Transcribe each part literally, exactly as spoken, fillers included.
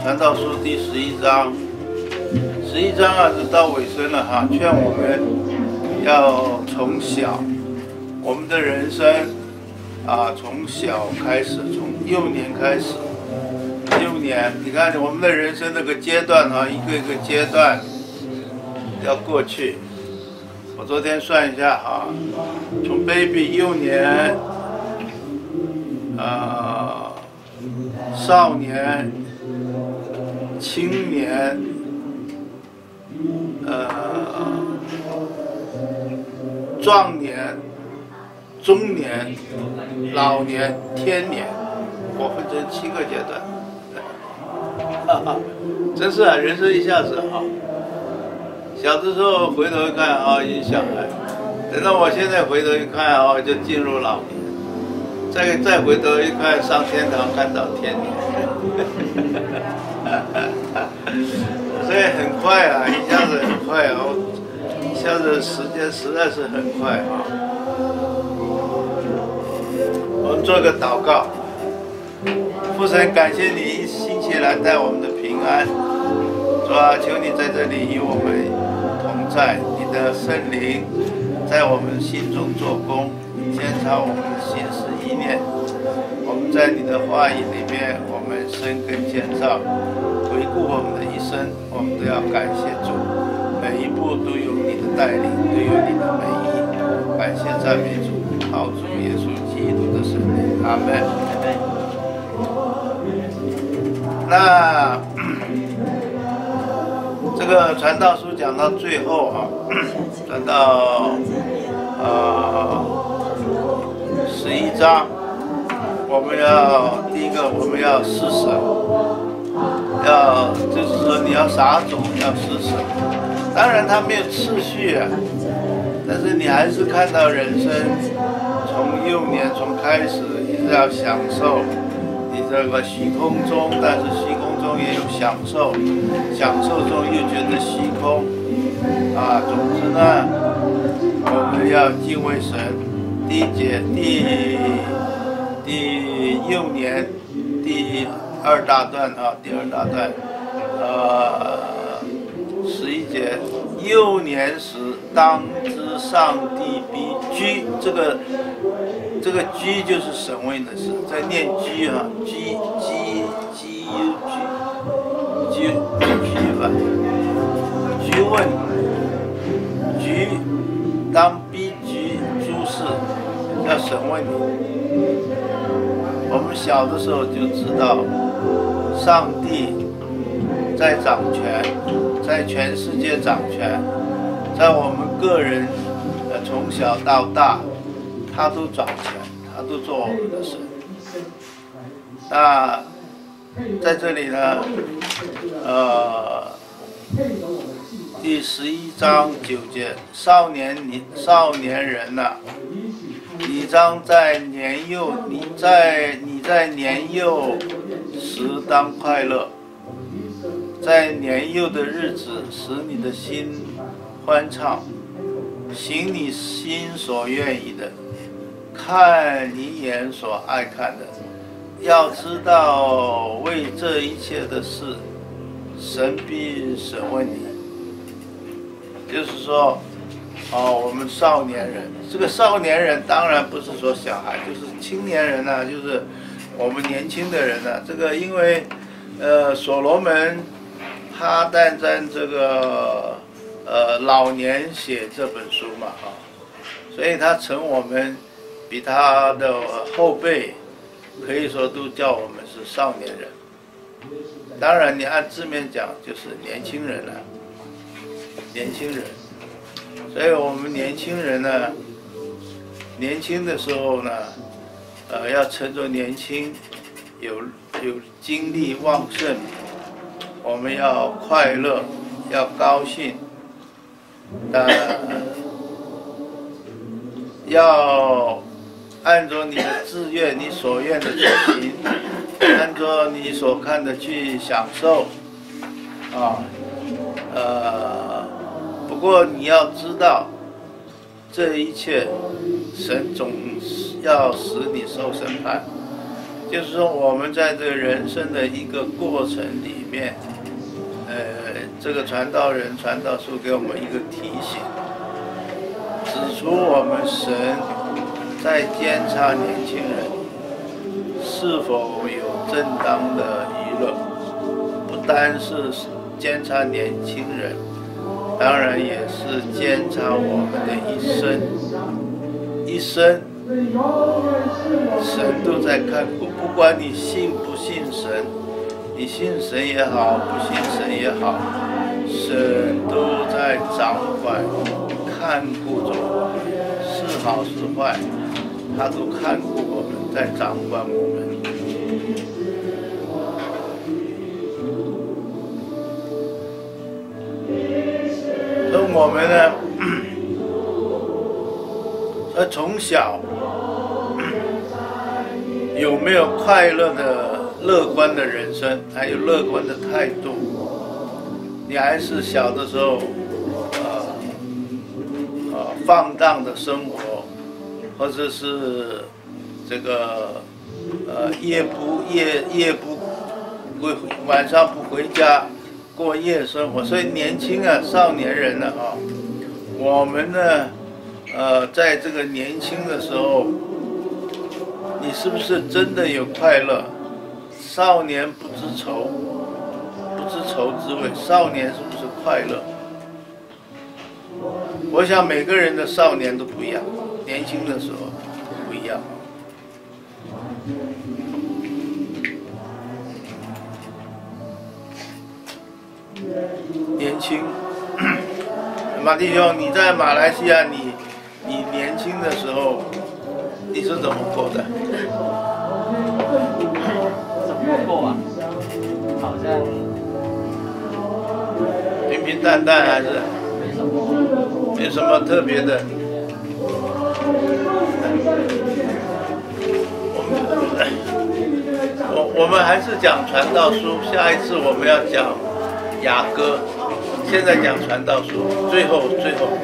传道书第十一章，十一章啊，就到尾声了哈，劝我们要从小，我们的人生啊，从小开始，从幼年开始，幼年，你看我们的人生这个阶段哈，一个一个阶段要过去。我昨天算一下哈，从 baby 幼年，啊、呃，少年。青年，呃，壮年、中年、老年、天年，我分成七个阶段。哈哈，真是啊，人生一下子啊，小的时候回头一看啊，已经小孩；等到我现在回头一看啊，就进入老年；再再回头一看，上天堂看到天年。所以很快啊，一下子很快啊，一下子时间实在是很快啊。我们做个祷告，父神，感谢你一星期来带我们的平安，主啊，求你在这里与我们同在，你的圣灵在我们心中做工，检查我们的心思意念。我们在你的话语里面，我们生根建造。回顾我们的一生，我们都要感谢主，每一步都有你的带领，都有你的美意。感谢赞美主，靠主耶稣基督的圣灵，阿门。那这个传道书讲到最后啊，传到呃十一章，我们要第一个我们要施舍。要就是说你要撒种，要施舍。当然它没有次序啊，但是你还是看到人生从幼年从开始一直要享受你这个虚空中，但是虚空中也有享受，享受中又觉得虚空啊。总之呢，我们要敬畏神。第一节第第幼年第。二大段啊，第二大段，呃，十一节，幼年时当知上帝必居，这个这个居就是审问的事，在念居啊，居居居居居吧，居问，居当必居诸事，要审问你。我们小的时候就知道，上帝在掌权，在全世界掌权，在我们个人呃从小到大，他都掌权，他都做我们的神。那在这里呢，呃，第十一章九节，少年你少年人呐、啊。你将在年幼，你在你在年幼时当快乐，在年幼的日子使你的心欢畅，行你心所愿意的，看你眼所爱看的。要知道，为这一切的事，神必审问你。就是说。哦，我们少年人，这个少年人当然不是说小孩，就是青年人呢、啊，就是我们年轻的人呢、啊。这个因为，呃，所罗门他但在这个呃老年写这本书嘛，哈、哦，所以他成我们比他的后辈可以说都叫我们是少年人。当然，你按字面讲就是年轻人了、啊，年轻人。所以我们年轻人呢，年轻的时候呢，呃，要趁着年轻，有有精力旺盛，我们要快乐，要高兴，呃，要按照你的志愿、你所愿的去行，按照你所看的去享受，啊，呃。不过你要知道，这一切，神总要使你受审判。 就是说我们在这个人生的一个过程里面，呃，这个传道人传道书给我们一个提醒，指出我们神在监察年轻人是否有正当的娱乐，不单是监察年轻人，当然也是监察我们的一生，一生神都在看顾，不管你信不信神，你信神也好，不信神也好，神都在掌管看顾着我们，是好是坏，他都看顾我们，在掌管我们。那我们呢？呃，从小有没有快乐的、乐观的人生，还有乐观的态度？你还是小的时候，呃，呃，放荡的生活，或者是这个呃夜不夜夜不回晚上不回家过夜生活，所以年轻啊，少年人了啊，我们呢？呃，在这个年轻的时候，你是不是真的有快乐？少年不知愁，不知愁滋味。少年是不是快乐？我想每个人的少年都不一样，年轻的时候不一样。年轻，马弟兄，你在马来西亚，你。你年轻的时候，你是怎么过的？ 怎么过啊？好像平平淡淡还是？ 没什么。 没什么特别的。我我们还是讲传道书，下一次我们要讲雅歌，现在讲传道书，最后最后。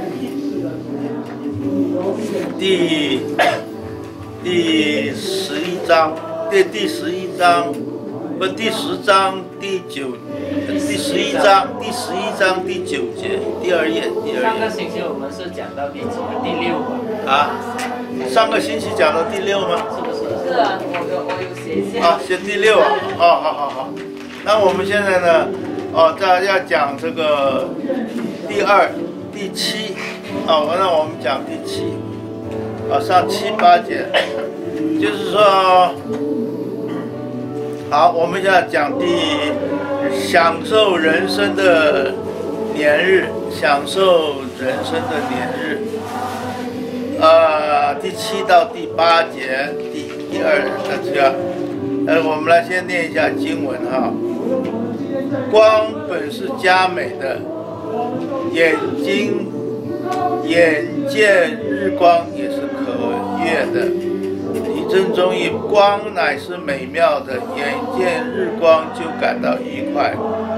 第第十一章，第第十一章，不，第十章第九，第十一章第十一章第九节，第二页，第二页。 上个星期我们是讲到第几个？第六吧？ 啊，上个星期讲到第六吗？ 是不是？ 是啊，我有我有写下。 啊，写第六啊，哦，好好好。那我们现在呢，哦，再要讲这个第二、第七，哦，那我们讲第七。啊，上七八节，就是说，好，我们要讲第享受人生的年日，享受人生的年日，呃，第七到第八节，第第二这个，呃，我们来先念一下经文哈。光本是佳美的，眼睛眼见日光也是可悦的，体正中意，光乃是美妙的，眼见日光就感到愉快。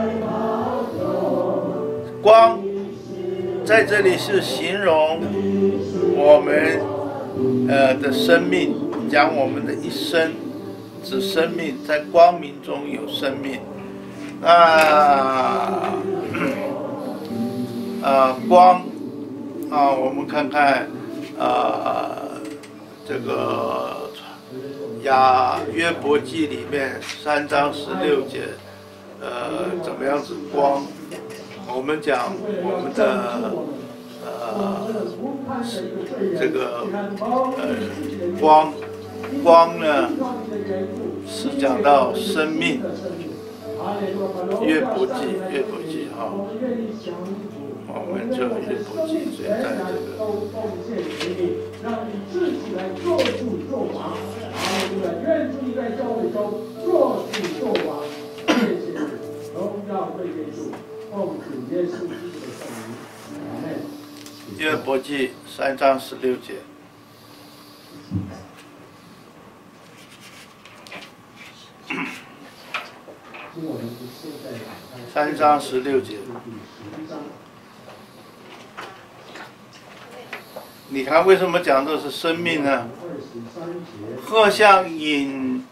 光在这里是形容我们呃的生命，讲我们的一生，指生命在光明中有生命。那呃光啊，我们看看啊这个雅约伯记里面三章十六节，呃怎么样子光？我们讲我们的呃这个呃光光呢是讲到生命。约伯记，约伯记哈，我们就约伯记，所以在这个。让你自己来做主做王，然后就在愿主在教会中做主做王，谢谢你，荣耀归给主，奉主耶稣基督的圣名，阿门。约伯记三章十六节。三章十六节，你看为什么讲的是生命呢？或像饮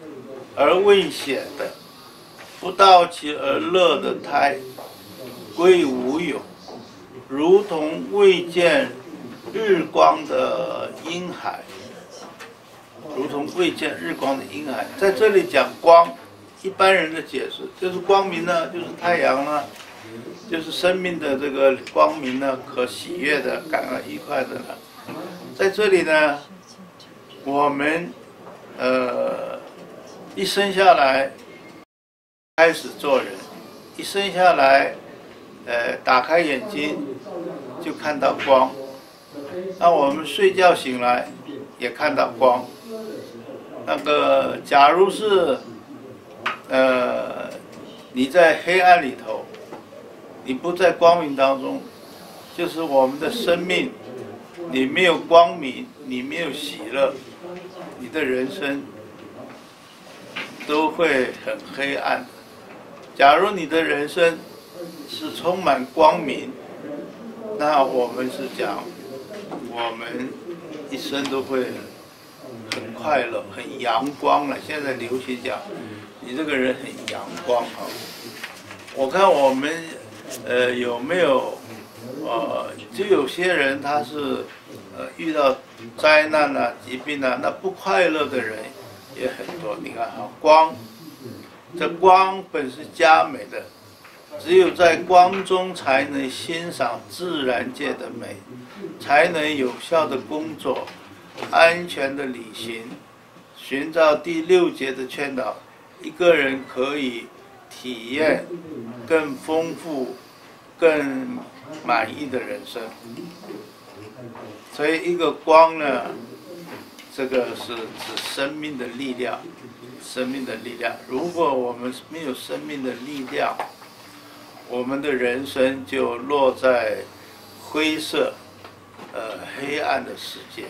而未显的，不到其而乐的胎，归无有，如同未见日光的婴孩，如同未见日光的婴孩。在这里讲光，一般人的解释就是光明呢，就是太阳呢，就是生命的这个光明呢，可喜悦的、感而愉快的呢。在这里呢，我们呃一生下来开始做人，一生下来呃打开眼睛就看到光，那我们睡觉醒来也看到光。那个假如是呃你在黑暗里头，你不在光明当中，就是我们的生命，你没有光明，你没有喜乐，你的人生都会很黑暗。假如你的人生是充满光明，那我们是讲我们一生都会很快乐、很阳光了。现在流行讲你这个人很阳光啊。我看我们呃有没有呃，就有些人他是呃遇到灾难啊、疾病啊，那不快乐的人也很多。你看哈，光，这光本是佳美的，只有在光中才能欣赏自然界的美，才能有效的工作，安全的旅行。寻找第六节的劝导，一个人可以体验更丰富、更满意的人生。所以一个光呢，这个是指生命的力量，生命的力量。如果我们没有生命的力量，我们的人生就落在灰色、呃黑暗的世界。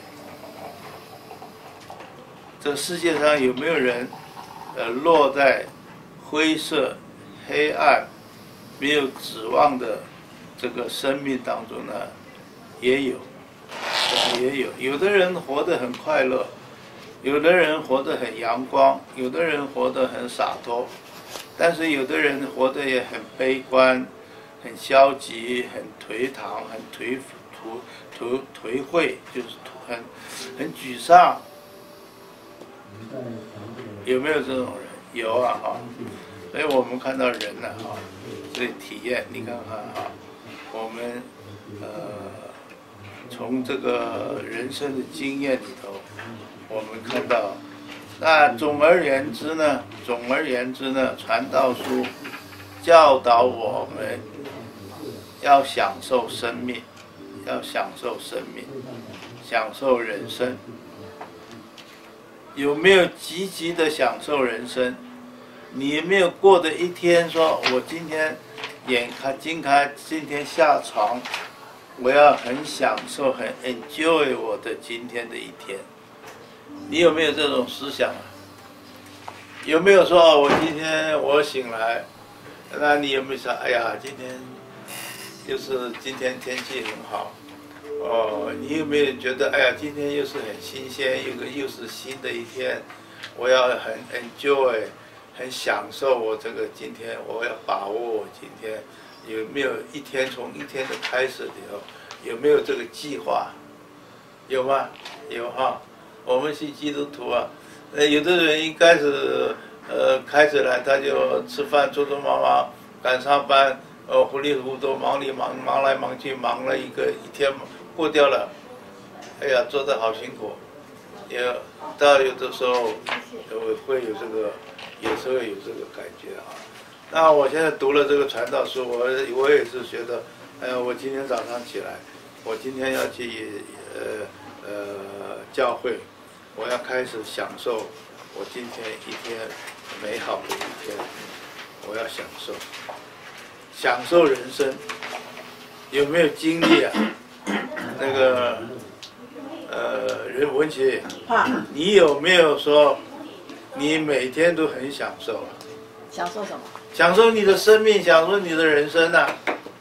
这世界上有没有人，呃落在灰色、黑暗、没有指望的这个生命当中呢？也有，也有。有的人活得很快乐，有的人活得很阳光，有的人活得很洒脱，但是有的人活得也很悲观、很消极、很颓唐、很颓颓颓颓废，就是很很沮丧。有没有这种人？有啊，哈。所以我们看到人呢，哈，所以体验，你看看哈，我们呃从这个人生的经验里头，我们看到，那总而言之呢，总而言之呢，传道书教导我们要享受生命，要享受生命，享受人生。有没有积极的享受人生？你有没有过的一天说，我今天眼开睛开，今天下床，我要很享受，很 enjoy 我的今天的一天。你有没有这种思想啊？有没有说，我今天我醒来，那你有没有想，哎呀，今天就是今天天气很好。哦，你有没有觉得，哎呀，今天又是很新鲜，又个又是新的一天，我要很 enjoy， 很享受我这个今天，我要把握我今天。有没有一天从一天的开始里头，有没有这个计划？有吗？有哈。我们是基督徒啊，呃，有的人一开始，呃，开始来他就吃饭，匆匆忙忙赶上班，呃，糊里糊涂忙里忙忙来忙去，忙了一个一天。过掉了，哎呀，做得好辛苦，也到有的时候会有这个，有时候有这个感觉啊。那我现在读了这个传道书，我我也是觉得，哎呀，我今天早上起来，我今天要去呃呃教会，我要开始享受我今天一天美好的一天，我要享受，享受人生，有没有经历啊？那个，呃，任文琪，你有没有说，你每天都很享受啊？ 享受什么？ 享受你的生命，享受你的人生啊！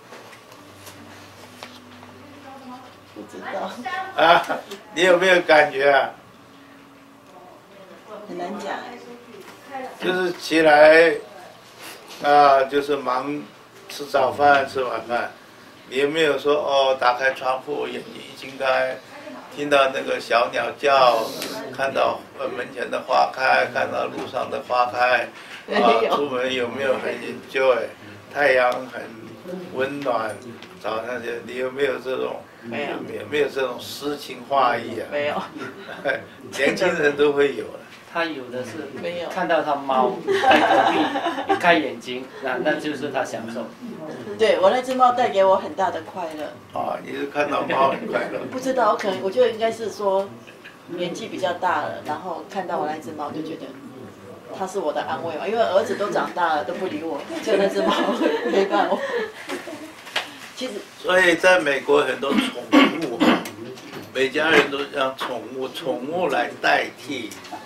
不知道。 啊，你有没有感觉啊？ 很难讲。 就是起来啊，就是忙吃早饭、吃晚饭。你有没有说哦，打开窗户，眼睛一睁开，听到那个小鸟叫，看到门前的花开，看到路上的花开，啊，出门有没有很 enjoy？ 太阳很温暖，早上就你有没有这种？ 没有， 没有没有这种诗情画意啊？ 没有， 年轻人都会有的。 他有的是没有看到他猫在隔壁，一开眼睛，那那就是他享受。 对我那只猫带给我很大的快乐。 啊，你是看到猫很快乐？ 不知道，我可能我觉得应该是说年纪比较大了，然后看到我那只猫就觉得它是我的安慰嘛，因为儿子都长大了都不理我，就那只猫陪伴我。其实， 所以在美国很多宠物，每家人都让宠物宠物来代替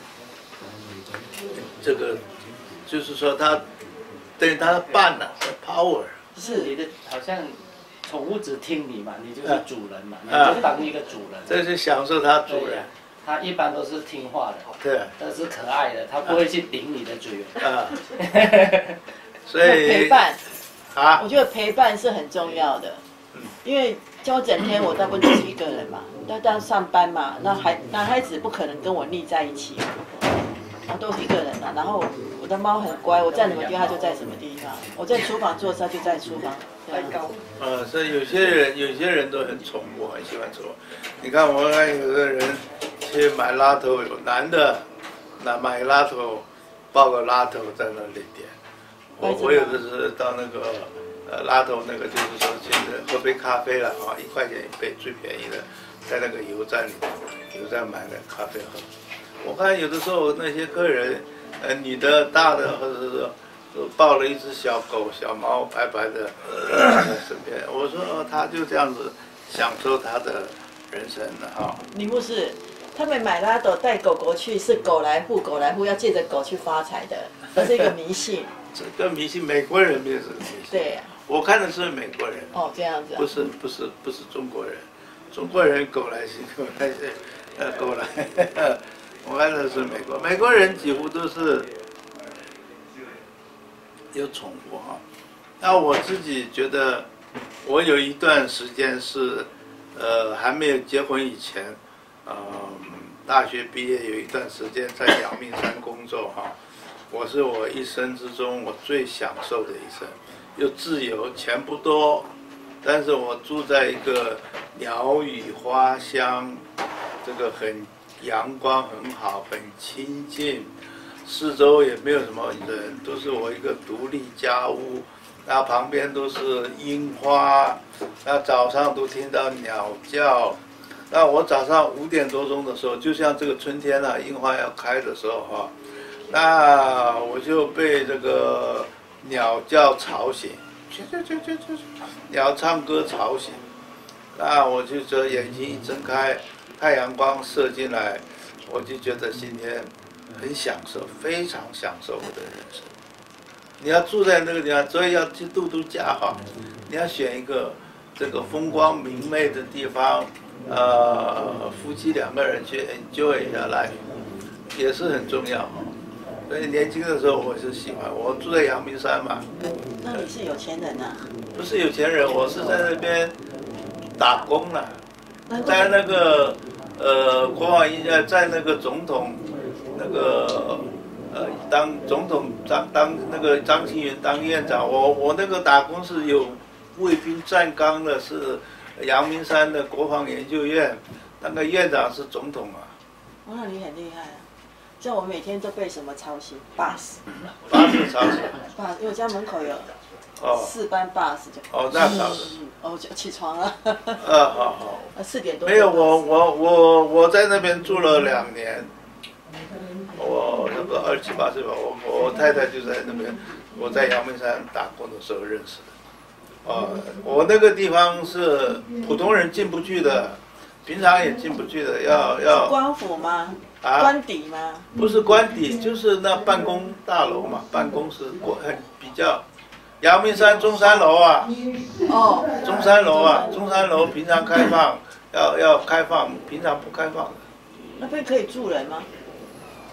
这个，就是说它等于它的伴了，是 power。 是你的，好像宠物只听你嘛，你就是主人嘛， 啊你就当一个主人。 这是享受它主人。 它一般都是听话的， 对， 都是可爱的，它不会去顶你的嘴。 啊，所以陪伴啊， 我觉得陪伴是很重要的，因为像我整天我大部分都是一个人嘛，要到上班嘛，那孩男孩子不可能跟我腻在一起，我都是一个人啊。然后我的猫很乖，我在什么地方它就在什么地方，我在厨房做事它就在厨房。太高。 呃，所以有些人有些人都很宠物，很喜欢宠物。你看我看有的人去买拉头，有男的那买拉头，抱个拉头在那里点。我我有的是到那个呃拉头那个，就是说现在喝杯咖啡了啊，一块钱一杯最便宜的，在那个油站里油站买的咖啡喝。我看有的时候那些客人，呃女的大的或者是说。抱了一只小狗、小猫，白白的在身边。我说、哦、他就这样子享受他的人生了哈。 李牧师，他们买拉斗带狗狗去是狗来护，狗来护要借着狗去发财的，这是一个迷信。 这个迷信，美国人没有这个迷信。 对呀、啊。 我看的是美国人。 哦，这样子、啊。 不是不是不是中国人，中国人狗来信，狗来信，呃狗来。我看的是美国，美国人几乎都是。有宠物哈，那我自己觉得，我有一段时间是，呃，还没有结婚以前，呃，大学毕业有一段时间在阳明山工作哈，我是我一生之中我最享受的一生，又自由，钱不多，但是我住在一个鸟语花香，这个很阳光很好，很清静。四周也没有什么人，都是我一个独立家屋，那旁边都是樱花，那早上都听到鸟叫，那我早上五点多钟的时候，就像这个春天啊，樱花要开的时候哈，那我就被这个鸟叫吵醒，鸟唱歌吵醒，那我就这眼睛一睁开，太阳光射进来，我就觉得今天。很享受，非常享受我的人生。你要住在那个地方，所以要去度度假哈。你要选一个这个风光明媚的地方，呃，夫妻两个人去 enjoy 下来，也是很重要哈。所以年轻的时候我是喜欢，我住在阳明山嘛。 那你是有钱人啊？ 不是有钱人，我是在那边打工了，在那个呃国防医院，在那个总统。那个呃，当总统当当那个张庆云当院长，我我那个打工是有卫兵站岗的，是阳明山的国防研究院，那个院长是总统啊。 哦，那你很厉害啊！像我每天都被什么吵醒 ，bus， bus 吵醒 ，bus，因为我家门口有哦四班 bus 就哦，那吵的。 哦，就起床了。 呃，好好。 四点多。 没有，我我我我在那边住了两年。我那个二十七八岁吧，我我太太就在那边，我在阳明山打工的时候认识的。呃，我那个地方是普通人进不去的，平常也进不去的，要要。 官府吗？ 啊？ 官邸吗？ 不是官邸，就是那办公大楼嘛，办公室国很比较。阳明山中山楼啊。 哦。 中山楼啊，中山楼平常开放，要要开放，平常不开放的。 那边可以住人吗？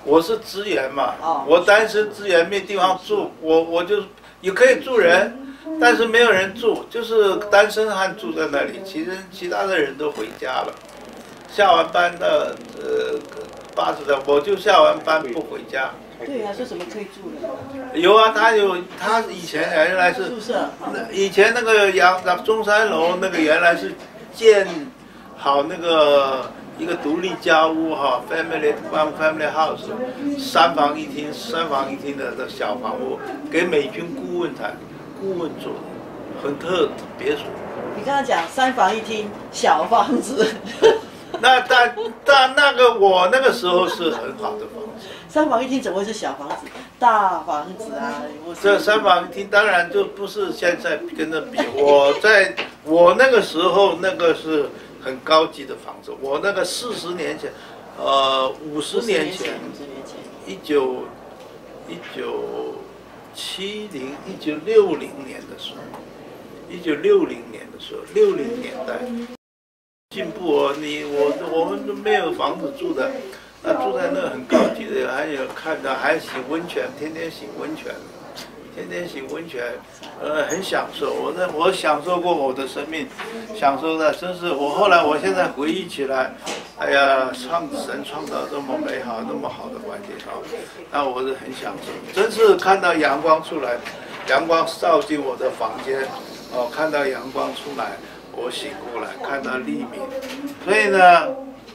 我是职员嘛， 哦我单身职员没地方住，我我就也可以住人，但是没有人住，就是单身汉住在那里，其实其他的人都回家了。下完班的呃八十的，我就下完班不回家。 对呀、啊，说什么可以住的？ 有啊，他有他以前原来是宿舍。 以前那个阳中山楼那个原来是建好那个一个独立家屋哈 ，family one family house， 三房一厅三房一厅的的小房屋，给美军顾问团顾问做的，很特别墅。 你刚刚讲三房一厅小房子， 那但但那个我那个时候是很好的房子。 三房一厅怎么会是小房子？大房子啊！ 这三房一厅当然就不是现在跟着比。我在我那个时候，那个是很高级的房子。我那个四十年前，呃，五十年前，一九一九七零一九六零年的时候，一九六零年的时候，六零年代进步哦，你我我们都没有房子住的。那住在那很高级的，还有看到还洗温泉，天天洗温泉，天天洗温泉，呃，很享受。我那我享受过我的生命，享受的真是我后来我现在回忆起来，哎呀，创神创造这么美好、那么好的环境啊，那我是很享受。真是看到阳光出来，阳光照进我的房间，哦，看到阳光出来，我醒过来，看到黎明，所以呢。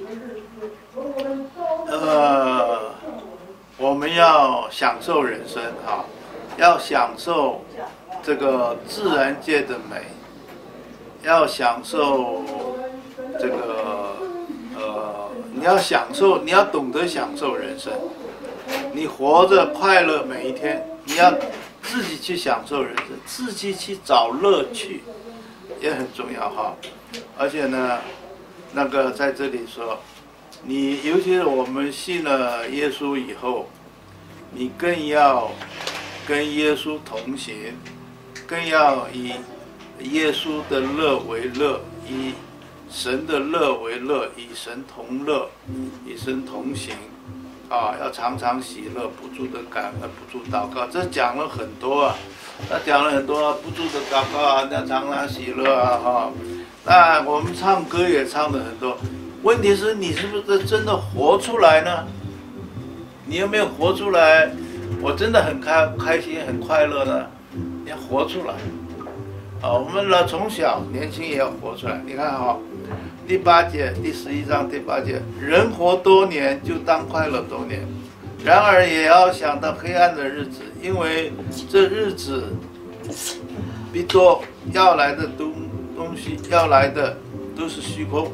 呃，我们要享受人生哈，要享受这个自然界的美，要享受这个呃，你要享受，你要懂得享受人生。你活着快乐每一天，你要自己去享受人生，自己去找乐趣，也很重要哈。而且呢，那个在这里说。你尤其是我们信了耶稣以后，你更要跟耶稣同行，更要以耶稣的乐为乐，以神的乐为乐，与神同乐，与神同行。啊，要常常喜乐，不住的感恩，不住祷告。这讲了很多啊，他讲了很多、啊、不住的祷告啊，要常常喜乐啊，哈、啊。那我们唱歌也唱了很多。问题是你是不是真的活出来呢？你有没有活出来？我真的很开开心很快乐呢。你要活出来。啊，我们呢从小年轻也要活出来。你看哈、哦，第八节第十一章第八节，人活多年就当快乐多年，然而也要想到黑暗的日子，因为这日子必多要来的东东西要来的都是虚空。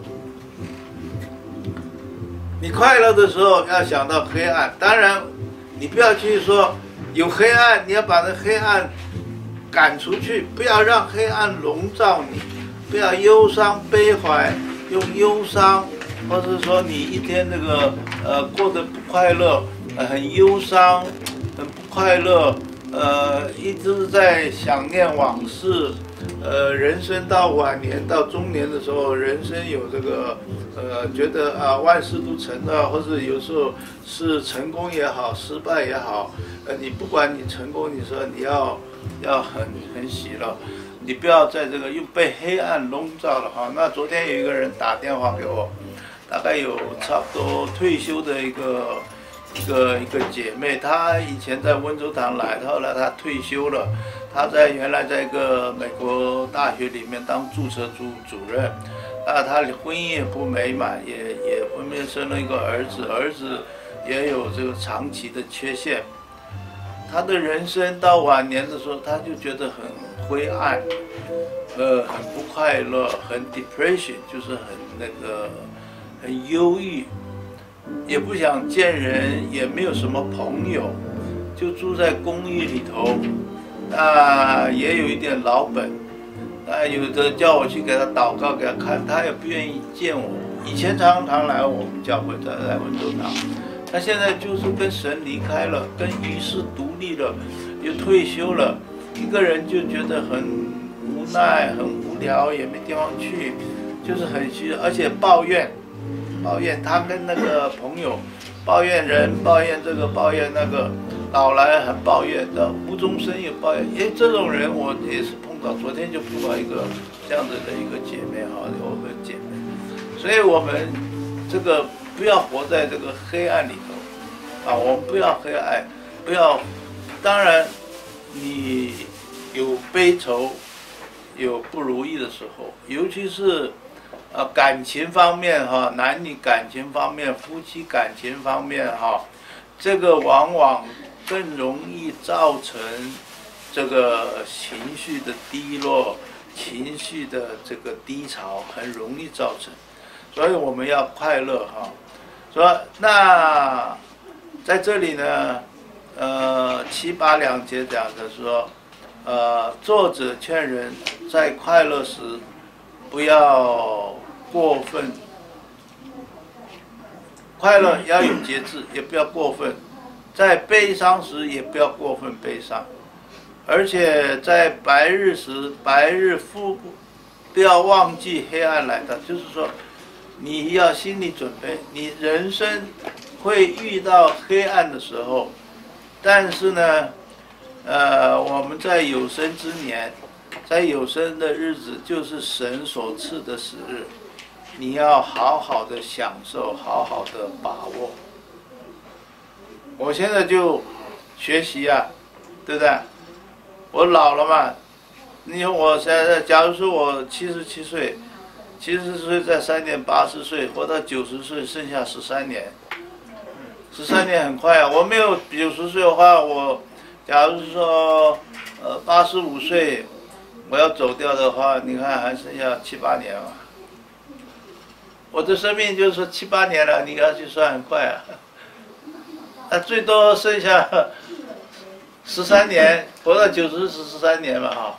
你快乐的时候要想到黑暗，当然，你不要去说有黑暗，你要把那黑暗赶出去，不要让黑暗笼罩你，不要忧伤悲怀，用忧伤，或者说你一天那个呃过得不快乐，呃、很忧伤，很不快乐，呃一直在想念往事。呃，人生到晚年到中年的时候，人生有这个，呃，觉得啊万事都成了，或者有时候是成功也好，失败也好，呃，你不管你成功，你说你要要很很喜乐，你不要在这个又被黑暗笼罩了哈。那昨天有一个人打电话给我，大概有差不多退休的一个一个一个姐妹，她以前在温州堂来，后来她退休了。他在原来在一个美国大学里面当注册组主任，啊，他婚姻也不美满，也也分别生了一个儿子，儿子也有这个长期的缺陷。他的人生到晚年的时候，他就觉得很灰暗，呃，很不快乐，很 depression， 就是很那个很忧郁，也不想见人，也没有什么朋友，就住在公寓里头。啊，也有一点老本，啊，有的叫我去给他祷告，给他看，他也不愿意见我。以前常常来我们教会，在来温州堂，他现在就是跟神离开了，跟于是独立了，又退休了，一个人就觉得很无奈、很无聊，也没地方去，就是很虚，而且抱怨， 抱怨，他跟那个朋友抱怨人，抱怨这个，抱怨那个，老来很抱怨的，无中生有抱怨。哎，这种人我也是碰到，昨天就碰到一个这样子的一个姐妹哈，我们姐妹，所以我们这个不要活在这个黑暗里头啊，我们不要黑暗，不要，当然你有悲愁。有不如意的时候，尤其是，呃，感情方面哈，男女感情方面、夫妻感情方面哈，这个往往更容易造成这个情绪的低落、情绪的这个低潮，很容易造成。所以我们要快乐哈。说那在这里呢，呃，七八两节讲的说。呃，作者劝人在快乐时不要过分，快乐要有节制，也不要过分；在悲伤时也不要过分悲伤，而且在白日时，白日复不要忘记黑暗来的，就是说，你要心理准备，你人生会遇到黑暗的时候，但是呢。呃，我们在有生之年，在有生的日子，就是神所赐的时日，你要好好的享受，好好的把握。我现在就学习啊，对不对？我老了嘛，你说我现在，假如说我七十七岁，七十岁再三年，八十岁，活到九十岁，剩下十三年，十三年很快啊！我没有九十岁的话，我。假如说，呃，八十五岁，我要走掉的话，你看还剩下七八年嘛。我的生命就是说七八年了，你要去算很快啊。那最多剩下十三年，活到九十是十三年嘛哈。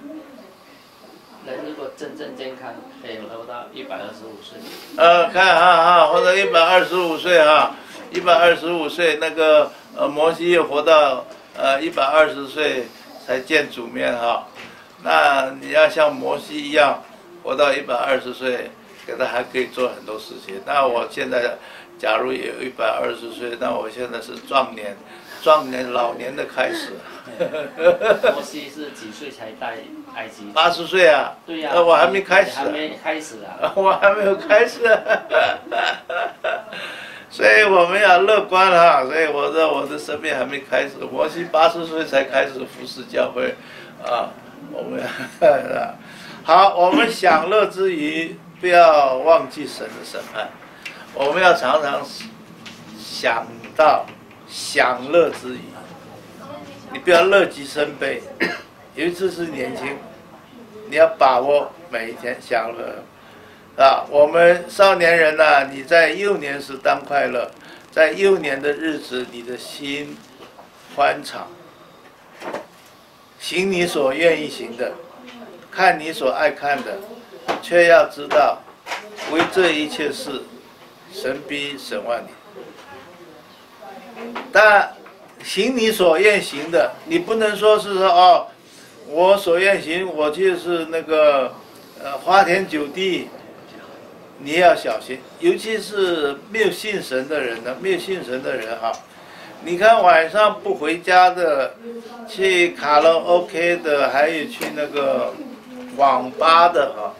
人如果真正健康，可以活到一百二十五岁。 呃，看哈哈，活到一百二十五岁哈，一百二十五岁那个呃摩西又活到。呃，一百二十岁才见主面哈，那你要像摩西一样活到一百二十岁，给他还可以做很多事情。那我现在假如有一百二十岁，那我现在是壮年，壮年老年的开始。 摩西是几岁才带埃及？ 八十岁啊。 对呀、 啊。我还没开始、啊。 还没开始啊。 我还没有开始、啊。所以我们要乐观哈，所以我说我的生命还没开始，摩西八十岁才开始服侍教会，啊，我们好，我们享乐之余，不要忘记神的审判，我们要常常想到享乐之余，你不要乐极生悲，尤其是年轻，你要把握每一天享乐。啊，我们少年人呢、啊，你在幼年时当快乐，在幼年的日子，你的心欢畅，行你所愿意行的，看你所爱看的，却要知道，为这一切事，神必审问你。但行你所愿行的，你不能说是说哦，我所愿行，我就是那个呃花天酒地。你要小心，尤其是没有信神的人呢，没有信神的人哈，你看晚上不回家的，去卡拉 OK 的，还有去那个网吧的哈，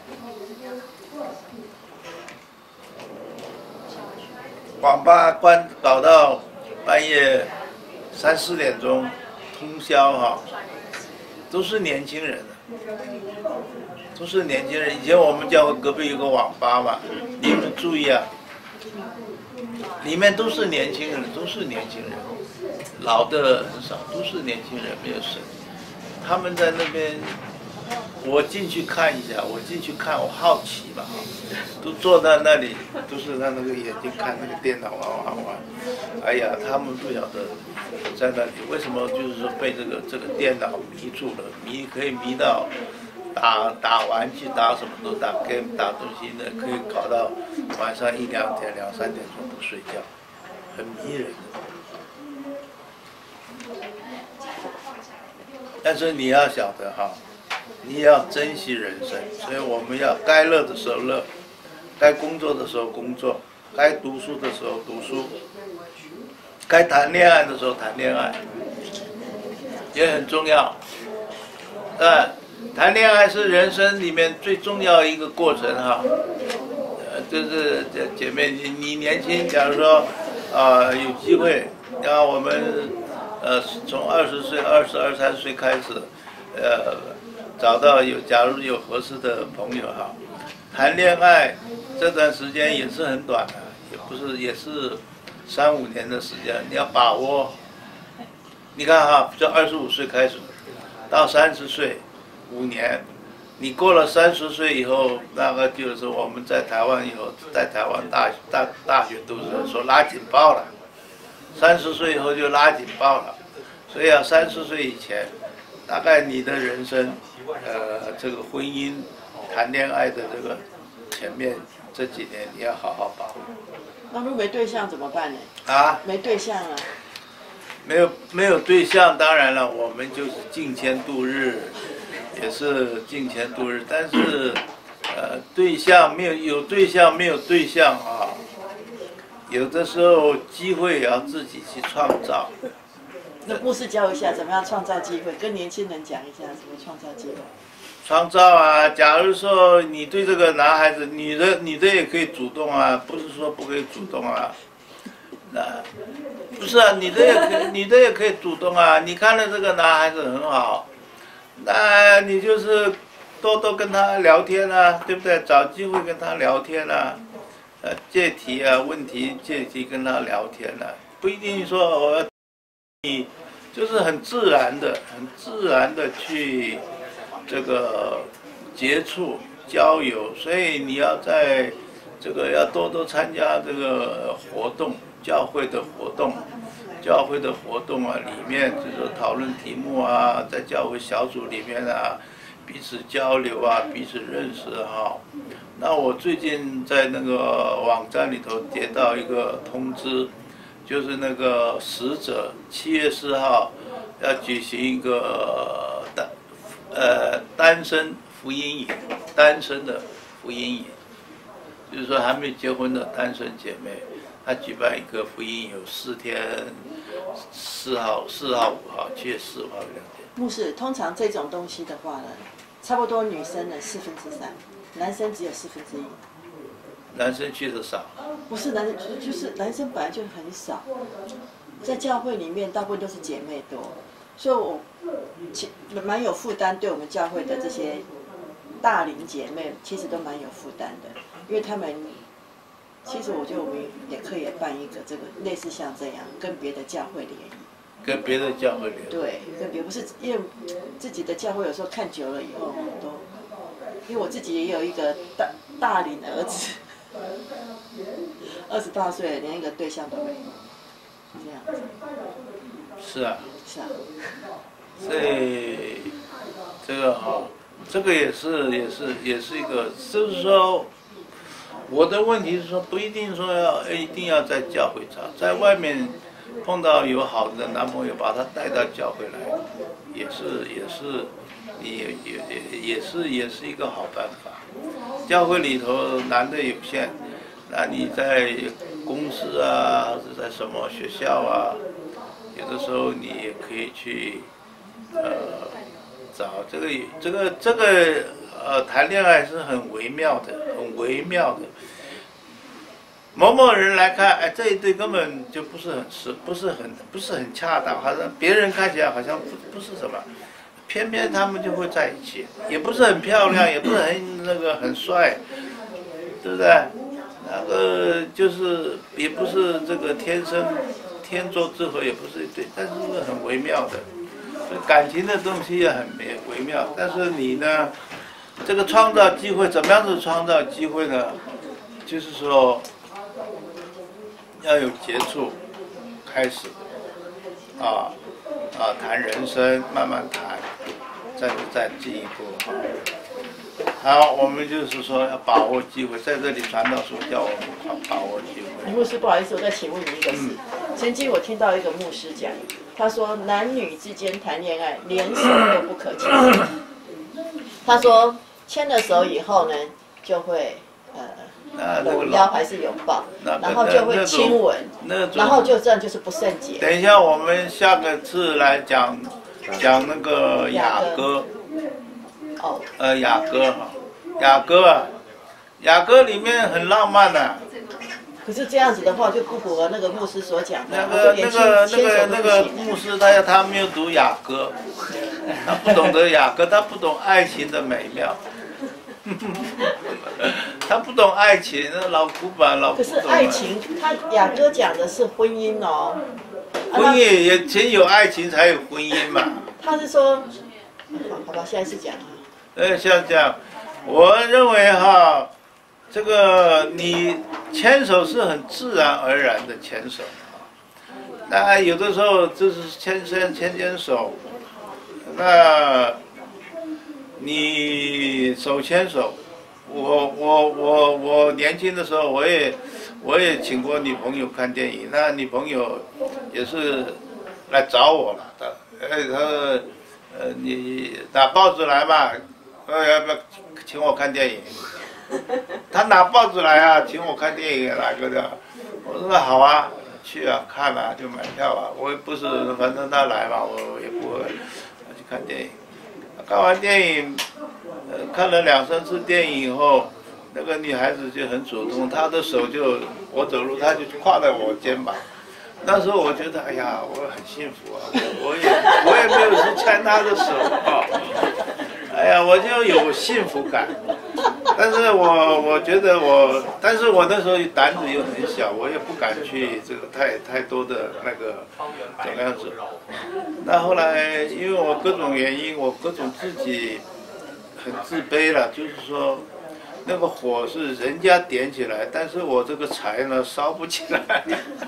网吧关搞到半夜三四点钟，通宵哈，都是年轻人的。都是年轻人。以前我们教会隔壁有个网吧嘛，你们注意啊，里面都是年轻人，都是年轻人，老的很少，都是年轻人，没有神。他们在那边，我进去看一下，我进去看，我好奇嘛，都坐在那里，都是他那个眼睛看那个电脑玩玩玩。哎呀，他们不晓得在那里为什么就是说被这个这个电脑迷住了，迷可以迷到。打打玩具，打什么都打 game， 打东西呢，可以搞到晚上一两点、两三点钟不睡觉，很迷人。但是你要晓得哈，你要珍惜人生，所以我们要该乐的时候乐，该工作的时候工作， 该读书的时候读书，该谈恋爱的时候谈恋爱，也很重要。呃，谈恋爱是人生里面最重要一个过程哈。呃，就是姐妹，你你年轻，假如说啊、呃、有机会，然后我们呃从二十岁、二十二三岁开始，呃找到有假如有合适的朋友哈，谈恋爱这段时间也是很短的，也不是也是三五年的时间，你要把握。你看哈，就二十五岁开始到三十岁，五年。你过了三十岁以后，那个就是我们在台湾以后，在台湾大大大学都是说拉警报了，三十岁以后就拉警报了，所以啊，三十岁以前，大概你的人生，呃，这个婚姻、谈恋爱的这个前面这几年，你要好好把握。 那如果没对象怎么办呢？ 啊？ 没对象啊？ 没有没有对象，当然了，我们就是敬钱度日。也是敬钱度日，但是，呃，对象没有有对象没有对象啊，有的时候机会也要自己去创造。 那牧师教一下怎么样创造机会，跟年轻人讲一下怎么创造机会。 创造啊，假如说你对这个男孩子，女的女的也可以主动啊，不是说不可以主动啊。那不是啊，女的也可以，女的也可以主动啊。你看了这个男孩子很好。那你就是多多跟他聊天啊，对不对？找机会跟他聊天啊，呃，借题啊，问题借题跟他聊天啊，不一定说我要你，就是很自然的、很自然的去这个接触交友，所以你要在这个要多多参加这个活动，教会的活动。教会的活动啊，里面就是讨论题目啊，在教会小组里面啊，彼此交流啊，彼此认识哈、啊。那我最近在那个网站里头接到一个通知，就是那个使者七月四号要举行一个单呃单身福音营，单身的福音营，就是说还没结婚的单身姐妹。他举办一个福音有四天，四号、四号、五号，七月四号两天。 牧师，通常这种东西的话呢，差不多女生的四分之三，男生只有四分之一。 男生去的少。 不是男生，就是男生本来就很少，在教会里面大部分都是姐妹多，所以我其蛮有负担，对我们教会的这些大龄姐妹其实都蛮有负担的，因为他们。其实我觉得我们也可以办一个这个类似像这样跟别的教会联谊， 跟别的教会联谊。 对，跟别不是因为自己的教会有时候看久了以后都，因为我自己也有一个大大龄儿子，二十八岁连一个对象都没有，是这样子。 是啊。 是啊。 所以这个哈，这个也是也是也是一个，就是说。我的问题是说，不一定说要一定要在教会找，在外面碰到有好的男朋友，把他带到教会来，也是也是也也也也是也是一个好办法。教会里头男的有限，那你在公司啊，或者在什么学校啊，有的时候你也可以去呃找这个这个这个。呃，谈恋爱是很微妙的，很微妙的。某某人来看，哎，这一对根本就不是很适，不是很不是很恰当，好像别人看起来好像不不是什么，偏偏他们就会在一起，也不是很漂亮，也不是很那个很帅，对不对？那个就是也不是这个天生天作之合，也不是一对，但是是很微妙的。感情的东西也很微微妙，但是你呢？这个创造机会，怎么样子创造机会呢？就是说，要有接触，开始，啊啊谈人生，慢慢谈，再再进一步。好，我们就是说要把握机会，在这里传道书叫我们把握机会。 牧师，不好意思，我再请问你一个事。嗯、曾经我听到一个牧师讲，他说男女之间谈恋爱，连手都不可牵。他说。牵了手以后呢，就会呃那那个搂腰还是拥抱， 那然后就会亲吻， 那然后就这样就是不圣洁。 等一下，我们下个次来讲讲那个雅歌。 哦。 呃，雅歌哈，雅歌啊，雅歌里面很浪漫的、啊。 可是这样子的话，就不符合那个牧师所讲的。 那个那个那个那个牧师他他没有读雅歌，他不懂得雅歌，他不懂爱情的美妙。他不懂爱情，那老古板老。 可是爱情，他雅歌讲的是婚姻哦。 婚姻也先有爱情才有婚姻嘛。 他是说，好吧，下一次讲啊。 呃，像这样，我认为哈，这个你牵手是很自然而然的牵手，那有的时候就是牵牵牵牵手，那你手牵手，我我我我年轻的时候我也我也请过女朋友看电影，那女朋友也是来找我了的，哎，她说呃你拿报纸来嘛。呃，要不要请我看电影？他拿报纸来啊，请我看电影哪个的？我说好啊，去啊，看啊，就买票啊。我也不是，反正他来嘛，我也不会去看电影。看完电影，呃，看了两三次电影以后，那个女孩子就很主动，她的手就我走路，她就跨在我肩膀。那时候我觉得，哎呀，我很幸福啊，我我也我也没有去牵她的手啊。哎呀，我就有幸福感，但是我我觉得我，但是我那时候胆子又很小，我也不敢去这个太太多的那个怎么样子。那后来因为我各种原因，我各种自己很自卑了，就是说那个火是人家点起来，但是我这个柴呢烧不起来，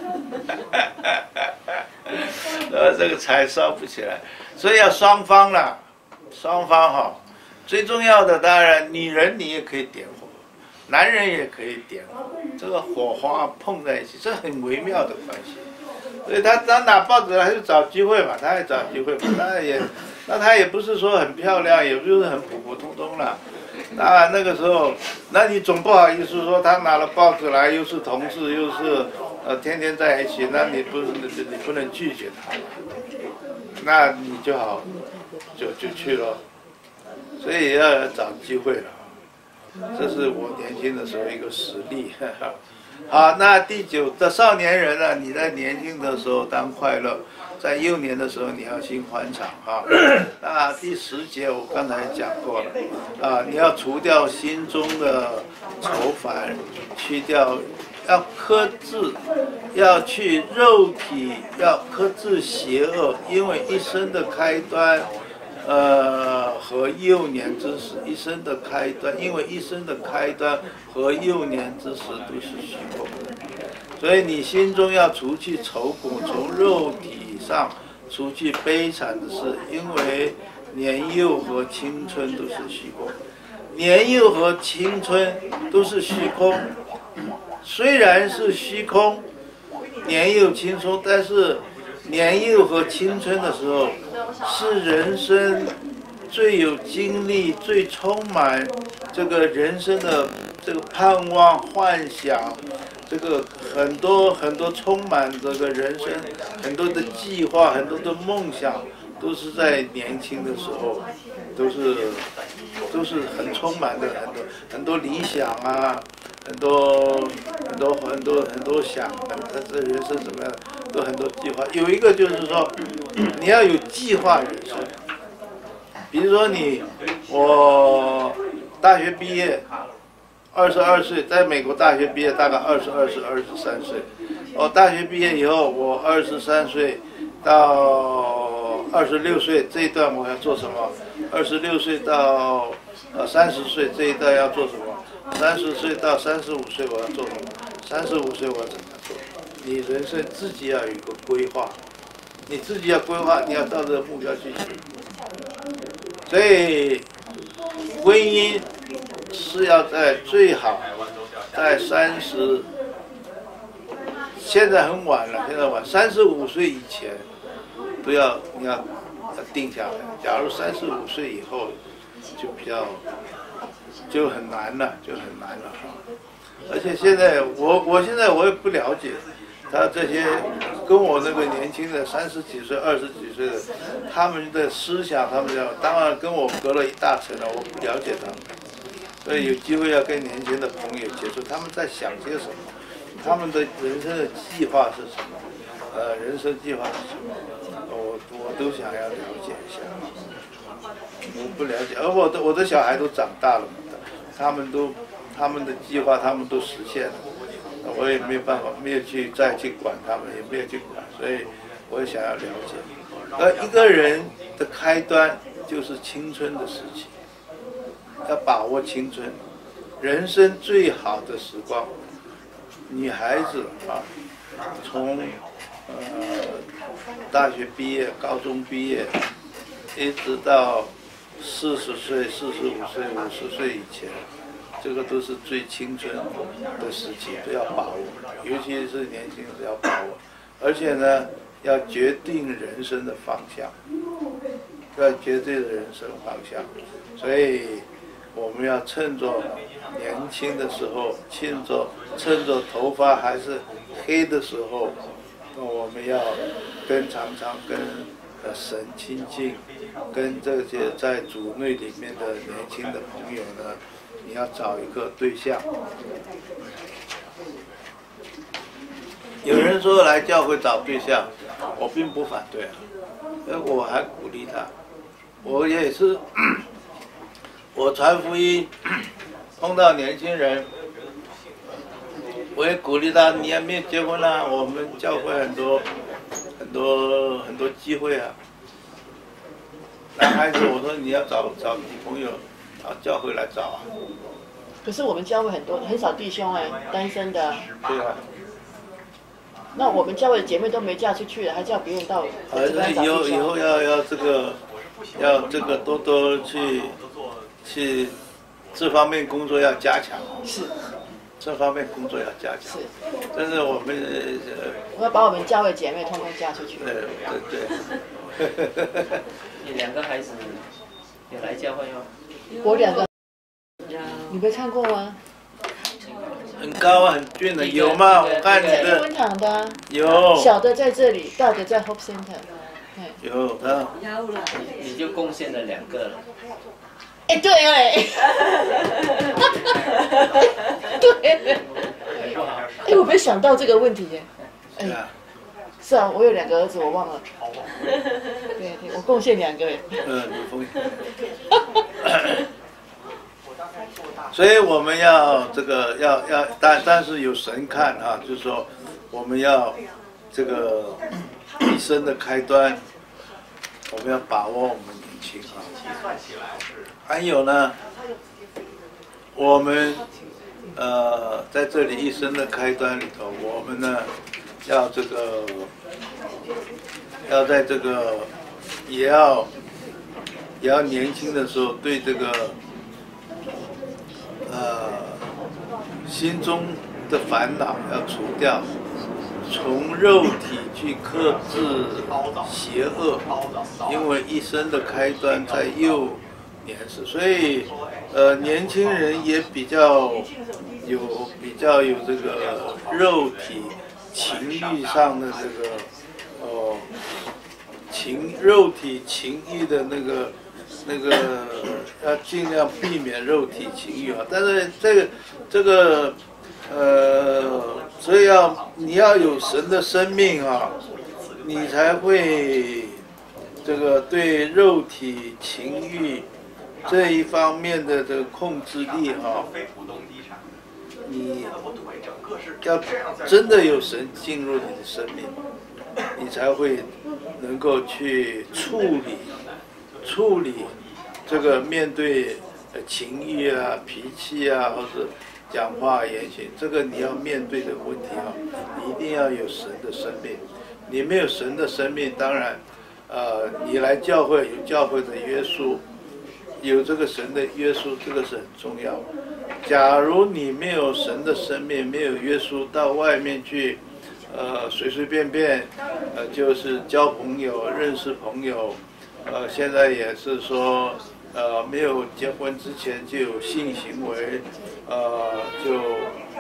呃，这个柴烧不起来，所以要双方了。双方哈，最重要的当然，女人你也可以点火，男人也可以点火，这个火花碰在一起，这很微妙的关系。所以他他拿报纸来就找机会嘛，他也找机会嘛，那也，那他也不是说很漂亮，也就是很普普通通了。那那个时候，那你总不好意思说他拿了报纸来，又是同事，又是呃天天在一起，那你不是你不能拒绝他，那你就好。就就去了，所以要找机会了。这是我年轻的时候一个实例。好，那第九的少年人呢？你在年轻的时候当快乐，在幼年的时候你要心欢畅哈。那第十节我刚才讲过了，啊，你要除掉心中的愁烦，去掉。要克制，要去肉体，要克制邪恶，因为一生的开端，呃，和幼年之时，一生的开端，因为一生的开端和幼年之时都是虚空的，所以你心中要除去愁苦，从肉体上除去悲惨的事，因为年幼和青春都是虚空，年幼和青春都是虚空。虽然是虚空，年幼青春，但是年幼和青春的时候，是人生最有精力、最充满这个人生的这个盼望、幻想，这个很多很多充满这个人生很多的计划、很多的梦想，都是在年轻的时候，都是都是很充满的很多很多理想啊。很多很多很多很多想，他这人生怎么样，都很多计划。有一个就是说，你要有计划人生。比如说你，我大学毕业，二十二岁，在美国大学毕业大概二十二岁、二十三岁。我大学毕业以后，我二十三岁到二十六岁这一段我要做什么？二十六岁到呃三十岁这一段要做什么？三十岁到三十五岁我要做什么？三十五岁我要怎么做？你人生自己要有一个规划，你自己要规划，你要照这个目标去行。所以，婚姻是要在最好在三十，现在很晚了，现在晚，三十五岁以前都要你要定下来。假如三十五岁以后，就比较。就很难了，就很难了哈。 而且现在我我现在我也不了解他这些跟我那个年轻的三十几岁、二十几岁的，他们的思想，他们要当然跟我隔了一大层了，我不了解他们，所以有机会要跟年轻的朋友接触，他们在想些什么，他们的人生的计划是什么，呃，人生计划是什么，我我都想要了解一下。我不了解，而我的我的小孩都长大了嘛，他们都他们的计划他们都实现了，我也没有办法，没有去再去管他们，也没有去管，所以我也想要了解。而一个人的开端就是青春的时期，要把握青春，人生最好的时光。女孩子啊，从呃大学毕业、高中毕业，一直到四十岁、四十五岁、五十岁以前，这个都是最青春的时期，都要把握，尤其是年轻人要把握，而且呢，要决定人生的方向，要决定人生方向，所以我们要趁着年轻的时候，趁着趁着头发还是黑的时候，我们要跟常常跟呃神亲近，跟这些在主内里面的年轻的朋友呢，你要找一个对象。有人说来教会找对象，我并不反对啊，因为我还鼓励他，我也是，我传福音碰到年轻人，我也鼓励他，你还没有结婚啊，我们教会很多很多很多机会啊。男孩子，我说你要找找女朋友，到教会来找啊。 可是我们教会很多很少弟兄哎，单身的。 对啊。 那我们教会的姐妹都没嫁出去了，还叫别人到儿子以后以后要要这个，要这个多多去去这方面工作要加强。 是。 这方面工作要加强。是。但是我们呃。 我要把我们教会姐妹通通嫁出去。 对对对。 你两个孩子有来教会吗？ 我两个。你没看过吗？ 很高啊，很俊的，有吗？我看你的。 英文堂的。 有。 小的在这里，大的在 Hope Center。 有啊。 你你就贡献了两个了。 哎，对哎。对。哎，我没想到这个问题耶。哎。是啊，我有两个儿子，我忘了。对对，我贡献两个。 嗯，你奉献。所以我们要这个要要，但但是有神看啊，就是说我们要这个一生的开端，我们要把握我们年轻啊。还有呢，我们呃在这里一生的开端里头，我们呢要这个要在这个也要也要年轻的时候对这个。呃，心中的烦恼要除掉，从肉体去克制邪恶，因为一生的开端在幼年时，所以呃年轻人也比较有比较有这个肉体情欲上的这个哦情肉体情欲的那个。那个要尽量避免肉体情欲啊，但是这个这个呃，所以要你要有神的生命啊，你才会这个对肉体情欲这一方面的这个控制力啊，你要真的有神进入你的生命，你才会能够去处理。处理这个面对情欲啊、脾气啊，或者讲话言行，这个你要面对的问题啊，你一定要有神的生命。你没有神的生命，当然，呃，你来教会有教会的约束，有这个神的约束，这个是很重要。假如你没有神的生命，没有约束，到外面去，呃，随随便便，呃，就是交朋友、认识朋友。呃，现在也是说，呃，没有结婚之前就有性行为，呃，就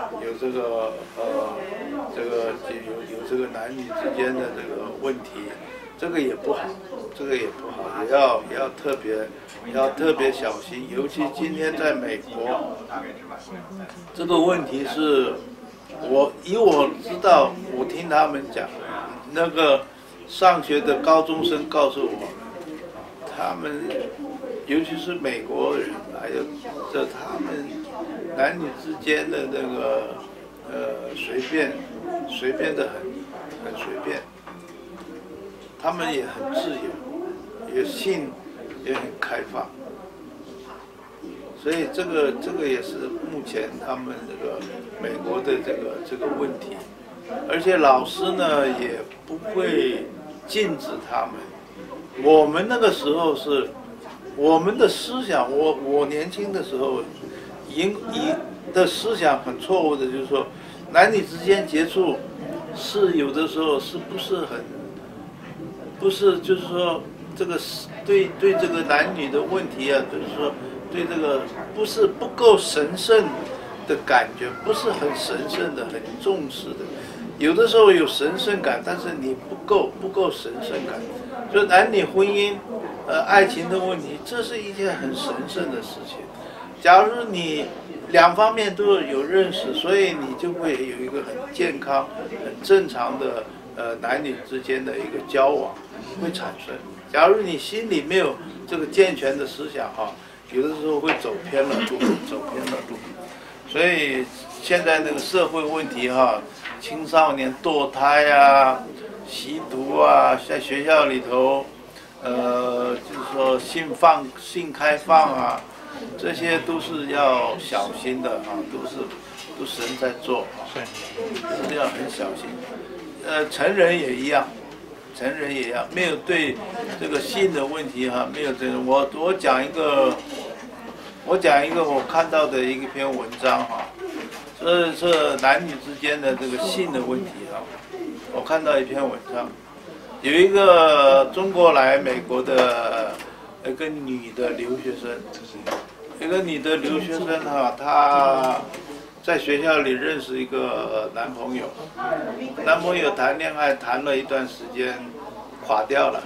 有这个呃这个有有这个男女之间的这个问题，这个也不好，这个也不好，也要也要特别要特别小心，尤其今天在美国，这个问题是我以我知道，我听他们讲，那个上学的高中生告诉我，他们尤其是美国人，还有这他们男女之间的那个呃随便随便的很很随便，他们也很自由，也性也很开放，所以这个这个也是目前他们这个美国的这个这个问题，而且老师呢也不会禁止他们。我们那个时候是，我们的思想，我我年轻的时候，引以的思想很错误的，就是说，男女之间接触是有的时候是不是很，不是就是说这个对对这个男女的问题啊，就是说对这个不是不够神圣的感觉，不是很神圣的、很重视的。有的时候有神圣感，但是你不够不够神圣感。就男女婚姻，呃，爱情的问题，这是一件很神圣的事情。假如你两方面都有认识，所以你就会有一个很健康、很正常的呃男女之间的一个交往会产生。假如你心里没有这个健全的思想哈，有的时候会走偏了路，走偏了路。所以现在那个社会问题哈，青少年堕胎啊、吸毒啊，在学校里头，呃，就是说性放、性开放啊，这些都是要小心的啊，都是都是人在做啊，都是要很小心。呃，成人也一样，成人也一样，没有对这个性的问题哈，没有这个。我我讲一个。我讲一个我看到的一篇文章哈，这是男女之间的这个性的问题哈。我看到一篇文章，有一个中国来美国的一个女的留学生，一个女的留学生哈，她在学校里认识一个男朋友，男朋友谈恋爱谈了一段时间，垮掉了。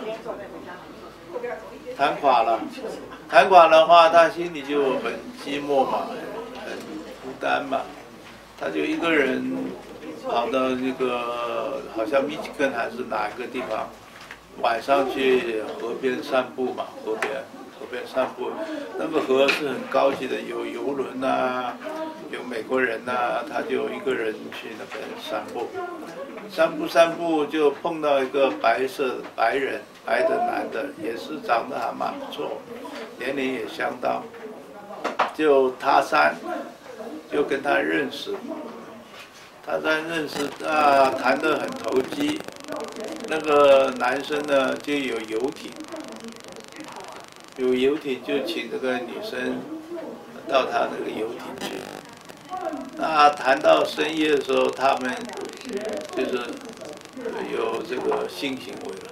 谈垮了，谈垮的话，他心里就很寂寞嘛，很孤单嘛，他就一个人跑到那个好像密西根还是哪一个地方，晚上去河边散步嘛，河边河边散步，那个河是很高级的，有游轮呐，有美国人呐，他就一个人去那边散步，散步散步就碰到一个白色白人。白的男的也是长得还蛮不错，年龄也相当，就搭讪，就跟他认识，搭讪认识啊，谈得很投机。那个男生呢就有游艇，有游艇就请这个女生到他那个游艇去。那谈到深夜的时候，他们就是有这个性行为了。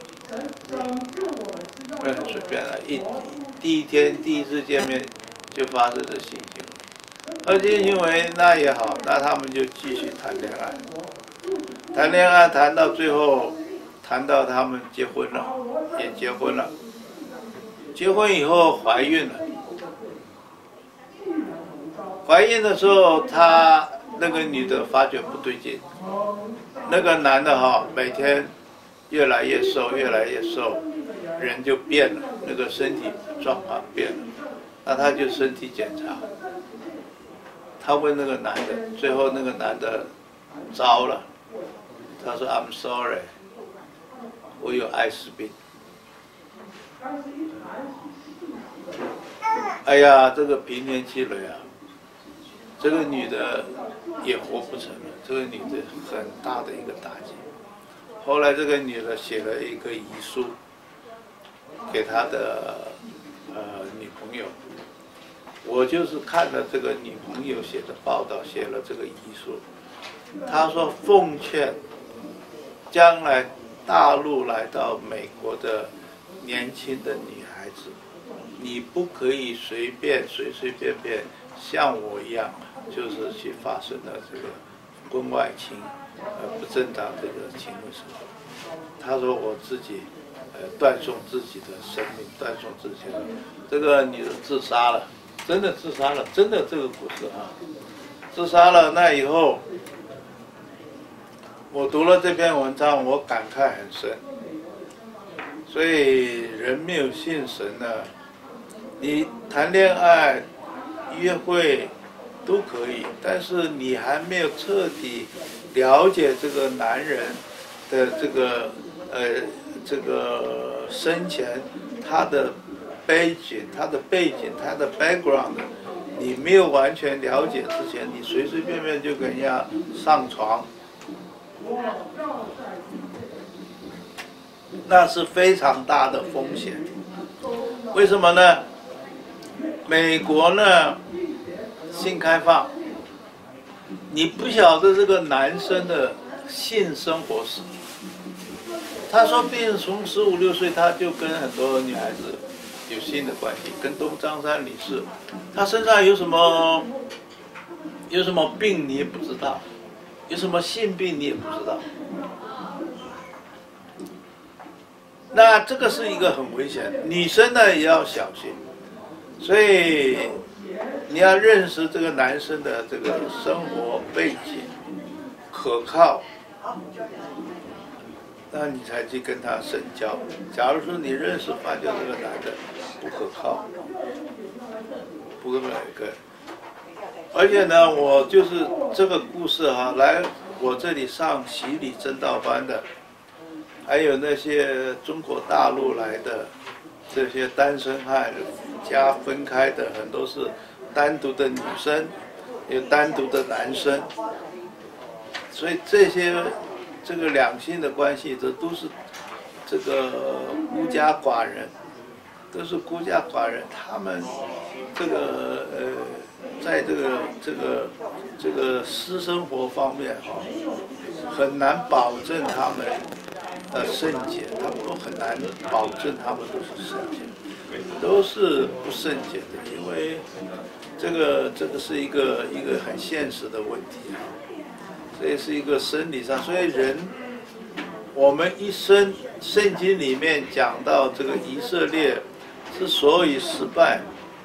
会很随便了，一第一天第一次见面就发生了性行为，而性行为那也好，那他们就继续谈恋爱，谈恋爱谈到最后，谈到他们结婚了，也结婚了，结婚以后怀孕了，怀孕的时候，她那个女的发觉不对劲，那个男的哈每天。越来越瘦，越来越瘦，人就变了，那个身体状况变了，那他就身体检查，他问那个男的，最后那个男的糟了，他说 I'm sorry， 我有艾滋病。哎呀，这个平年积累啊，这个女的也活不成了，这个女的很大的一个打击。后来这个女的写了一个遗书，给她的呃女朋友。我就是看了这个女朋友写的报道，写了这个遗书。她说奉劝将来大陆来到美国的年轻的女孩子， 你不可以随便随随便便像我一样，就是去发生了这个婚外情，呃不正当这个情为什么？他说我自己，呃断送自己的生命，断送自己的，这个女人自杀了，真的自杀了，真的这个故事啊，自杀了。那以后，我读了这篇文章，我感慨很深。所以人没有信神呢，你谈恋爱、约会都可以，但是你还没有彻底了解这个男人的这个呃这个生前他的背景、他的背景、他的 background， 你没有完全了解之前，你随随便便就跟人家上床。那是非常大的风险。为什么呢？美国呢，性开放，你不晓得这个男生的性生活史。他说不定从十五六岁他就跟很多女孩子有性的关系，跟东张山女士，他身上有什么有什么病你也不知道，有什么性病你也不知道。那这个是一个很危险，女生呢也要小心，所以你要认识这个男生的这个生活背景可靠，那你才去跟他深交。假如说你认识发现这个男的不可靠，不可靠，而且呢，我就是这个故事哈、啊，来我这里上洗礼正道班的。还有那些中国大陆来的这些单身汉，家分开的，很多是单独的女生，有单独的男生，所以这些这个两性的关系，这都是这个孤家寡人，都是孤家寡人，他们这个呃，在这个这个这个私生活方面哈、哦，很难保证他们。呃，圣洁，他们都很难保证他们都是圣洁，都是不圣洁的，因为这个这个是一个一个很现实的问题啊，这也是一个生理上，所以人我们一生圣经里面讲到这个以色列之所以失败，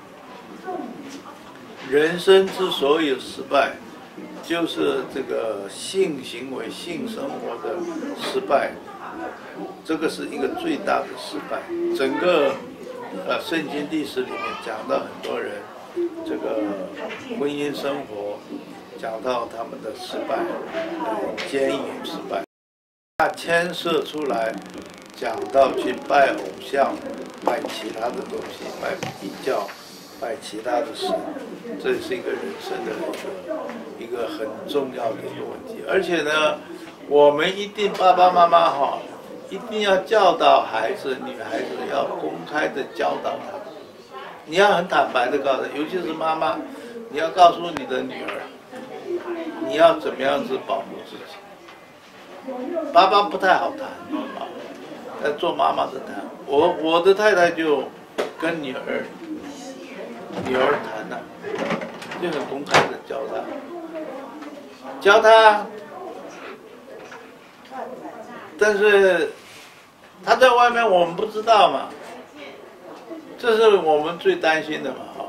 人生之所以失败，就是这个性行为、性生活的失败。这个是一个最大的失败。整个呃圣经历史里面讲到很多人这个婚姻生活，讲到他们的失败，呃奸淫失败，他牵涉出来讲到去拜偶像、拜其他的东西、拜异教、拜其他的神，这是一个人生的一个一个很重要的一个问题。而且呢，我们一定爸爸妈妈哈。一定要教导孩子，女孩子要公开的教导她。你要很坦白的告诉她，尤其是妈妈，你要告诉你的女儿，你要怎么样子保护自己。爸爸不太好谈啊，但做妈妈的谈。我我的太太就跟女儿女儿谈了、啊，就很公开的教她，教她。但是他在外面我们不知道嘛，这是我们最担心的嘛哈。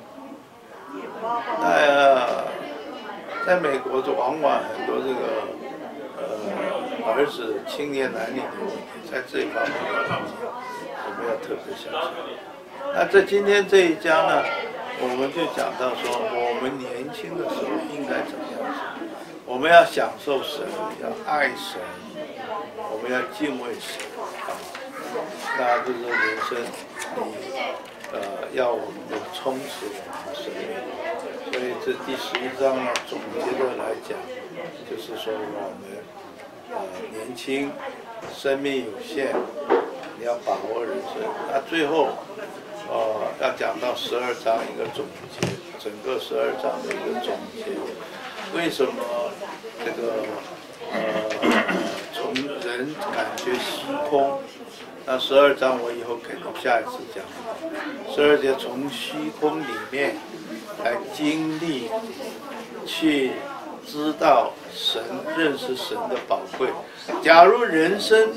呃，在美国就往往很多这个呃儿子青年男女的问题，在这一方面的问题，我们要特别小心。那在今天这一章呢，我们就讲到说，我们年轻的时候应该怎么样？我们要享受神，要爱神。我们要敬畏神啊，那就是人生，你呃要我们的充实我们的生命。所以这第十一章呢，总结的来讲，就是说我们呃年轻，生命有限，你要把握人生。那最后呃要讲到十二章一个总结，整个十二章的一个总结。为什么这个呃？从人感觉虚空， 那十二章我以后可能下一次讲。十二节从虚空里面来经历，去知道神、认识神的宝贵。假如人生，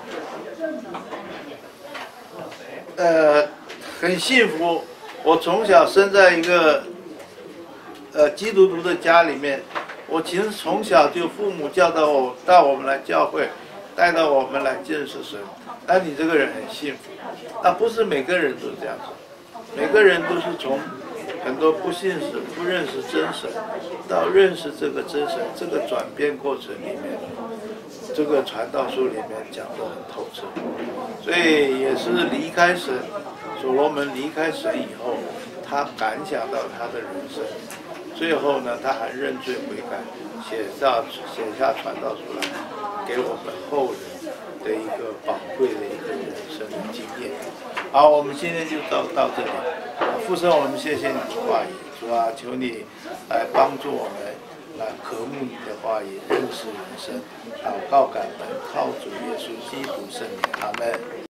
呃，很幸福，我从小生在一个呃基督徒的家里面，我其实从小就父母教导我，带我们来教会，带到我们来认识神。那你这个人很幸福，那不是每个人都这样子，每个人都是从很多不信神、不认识真神，到认识这个真神，这个转变过程里面，这个传道书里面讲得很透彻，所以也是离开神，所罗门离开神以后，他感想到他的人生，最后呢，他还认罪悔改，写下写下传道书来，给我们后人的一个宝贵的一个人生的经验。好，我们今天就到到这里。父神，我们谢谢你的话语，主啊，求你来帮助我们，来渴慕你的话语，认识人生。祷告感恩，靠主耶稣基督圣名，阿门。